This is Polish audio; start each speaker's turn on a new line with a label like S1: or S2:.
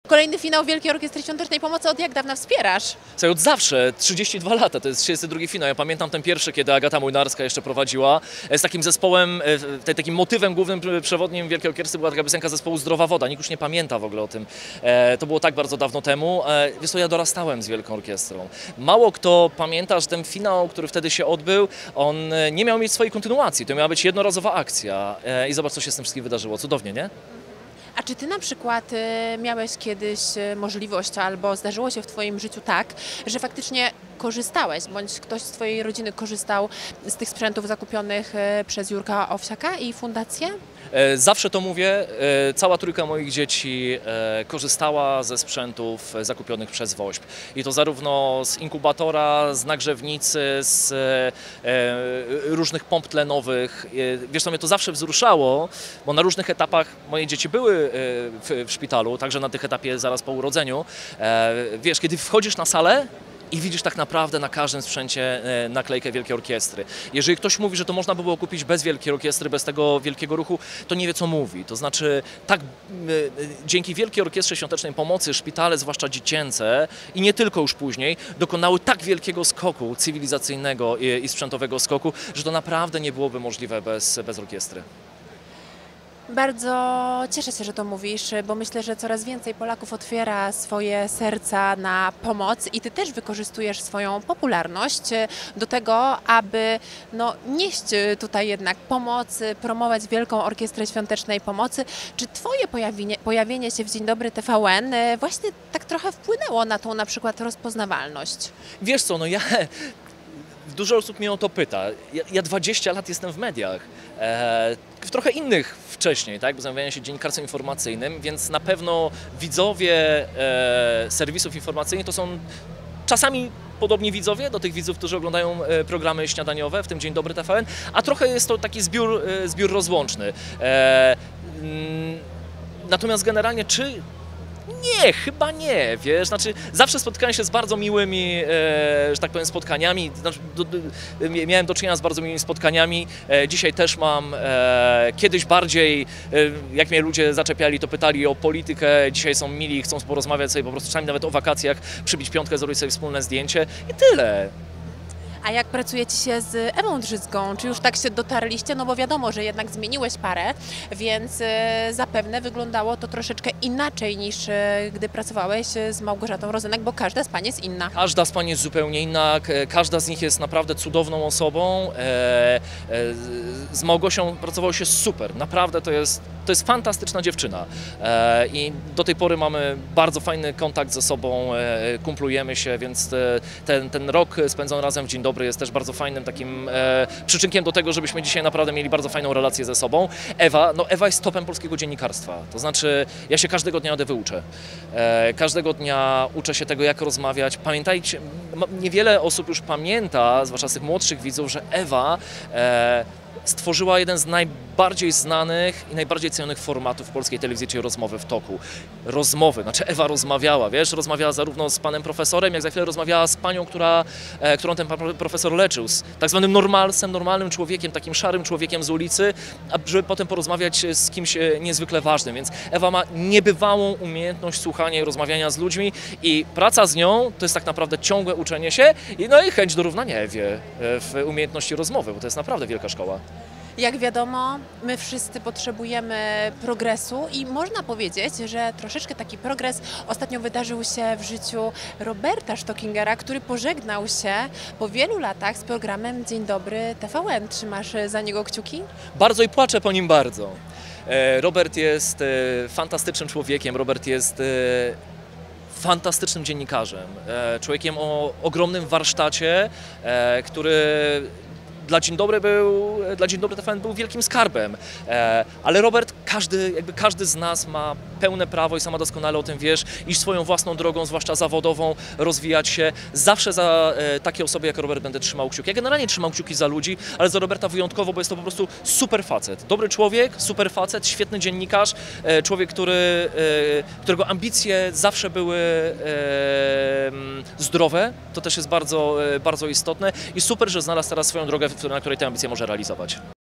S1: Kolejny finał Wielkiej Orkiestry Świątecznej Pomocy od jak dawna wspierasz?
S2: Co od zawsze, 32 lata, to jest 32 finał. Ja pamiętam ten pierwszy, kiedy Agata Młynarska jeszcze prowadziła. Z takim zespołem, takim motywem głównym, przewodnim Wielkiej Orkiestry była taka piosenka zespołu Zdrowa Woda. Nikt już nie pamięta w ogóle o tym. To było tak bardzo dawno temu. Wiesz co, ja dorastałem z Wielką Orkiestrą. Mało kto pamięta, że ten finał, który wtedy się odbył, on nie miał mieć swojej kontynuacji. To miała być jednorazowa akcja. I zobacz, co się z tym wszystkim wydarzyło. Cudownie, nie?
S1: A czy ty na przykład miałeś kiedyś możliwość albo zdarzyło się w twoim życiu tak, że faktycznie korzystałeś, bądź ktoś z twojej rodziny korzystał z tych sprzętów zakupionych przez Jurka Owsiaka i fundację?
S2: Zawsze to mówię, cała trójka moich dzieci korzystała ze sprzętów zakupionych przez WOŚP. I to zarówno z inkubatora, z nagrzewnicy, z różnych pomp tlenowych. Wiesz co, mnie to zawsze wzruszało, bo na różnych etapach moje dzieci były w szpitalu, także na tych etapie zaraz po urodzeniu. Wiesz, kiedy wchodzisz na salę i widzisz tak naprawdę na każdym sprzęcie naklejkę Wielkiej Orkiestry. Jeżeli ktoś mówi, że to można by było kupić bez Wielkiej Orkiestry, bez tego wielkiego ruchu, to nie wie, co mówi. To znaczy, tak dzięki Wielkiej Orkiestrze Świątecznej Pomocy szpitale, zwłaszcza dziecięce i nie tylko już później, dokonały tak wielkiego skoku cywilizacyjnego i sprzętowego skoku, że to naprawdę nie byłoby możliwe bez orkiestry.
S1: Bardzo cieszę się, że to mówisz, bo myślę, że coraz więcej Polaków otwiera swoje serca na pomoc i ty też wykorzystujesz swoją popularność do tego, aby nieść tutaj jednak pomoc, promować Wielką Orkiestrę Świątecznej Pomocy. Czy twoje pojawienie się w Dzień Dobry TVN właśnie tak trochę wpłynęło na tą na przykład rozpoznawalność?
S2: Wiesz co, dużo osób mnie o to pyta. Ja 20 lat jestem w mediach, w trochę innych wcześniej, tak? Bo zajmowałem się dziennikarstwem informacyjnym, więc na pewno widzowie serwisów informacyjnych to są czasami podobni widzowie do tych widzów, którzy oglądają programy śniadaniowe, w tym Dzień Dobry TVN, a trochę jest to taki zbiór rozłączny. Natomiast generalnie nie, chyba nie, wiesz, znaczy zawsze spotkałem się z bardzo miłymi, że tak powiem, spotkaniami, znaczy, miałem do czynienia z bardzo miłymi spotkaniami, dzisiaj też mam, kiedyś bardziej, jak mnie ludzie zaczepiali, to pytali o politykę, dzisiaj są mili, chcą porozmawiać sobie po prostu czasami nawet o wakacjach, przybić piątkę, zrobić sobie wspólne zdjęcie i tyle.
S1: A jak pracujecie się z Ewą Drzyzgą? Czy już tak się dotarliście? No bo wiadomo, że jednak zmieniłeś parę, więc zapewne wyglądało to troszeczkę inaczej niż gdy pracowałeś z Małgorzatą Rozenek, bo każda z pań jest inna.
S2: Każda z pań jest zupełnie inna, każda z nich jest naprawdę cudowną osobą. Z Małgosią pracowało się super, naprawdę to jest fantastyczna dziewczyna i do tej pory mamy bardzo fajny kontakt ze sobą, kumplujemy się, więc ten rok spędzony razem w Dzień Dobry jest też bardzo fajnym takim przyczynkiem do tego, żebyśmy dzisiaj naprawdę mieli bardzo fajną relację ze sobą. Ewa jest topem polskiego dziennikarstwa, to znaczy ja się każdego dnia od Ewy uczę. Każdego dnia uczę się tego, jak rozmawiać. Pamiętajcie, niewiele osób już pamięta, zwłaszcza z tych młodszych widzów, że Ewa stworzyła jeden z najbardziej znanych i najbardziej cenionych formatów polskiej telewizji, czyli rozmowy w toku. Rozmowy, znaczy Ewa rozmawiała, wiesz, rozmawiała zarówno z panem profesorem, jak za chwilę rozmawiała z panią, którą ten pan profesor leczył, z tak zwanym normalnym człowiekiem, takim szarym człowiekiem z ulicy, żeby potem porozmawiać z kimś niezwykle ważnym, więc Ewa ma niebywałą umiejętność słuchania i rozmawiania z ludźmi i praca z nią to jest tak naprawdę ciągłe uczenie się i chęć do równania Ewie w umiejętności rozmowy, bo to jest naprawdę wielka szkoła.
S1: Jak wiadomo, my wszyscy potrzebujemy progresu i można powiedzieć, że troszeczkę taki progres ostatnio wydarzył się w życiu Roberta Stockingera, który pożegnał się po wielu latach z programem Dzień Dobry TVN. Trzymasz za niego kciuki?
S2: Bardzo i płaczę po nim bardzo. Robert jest fantastycznym człowiekiem, Robert jest fantastycznym dziennikarzem, człowiekiem o ogromnym warsztacie, który dla Dzień Dobry TVN był wielkim skarbem, ale Robert, każdy z nas ma pełne prawo i sama doskonale o tym wiesz, iść swoją własną drogą, zwłaszcza zawodową, rozwijać się. Zawsze za takie osoby jak Robert będę trzymał kciuki. Ja generalnie trzymam kciuki za ludzi, ale za Roberta wyjątkowo, bo jest to po prostu super facet. Dobry człowiek, super facet, świetny dziennikarz, człowiek, którego ambicje zawsze były zdrowe, to też jest bardzo istotne i super, że znalazł teraz swoją drogę, na której te ambicje może realizować.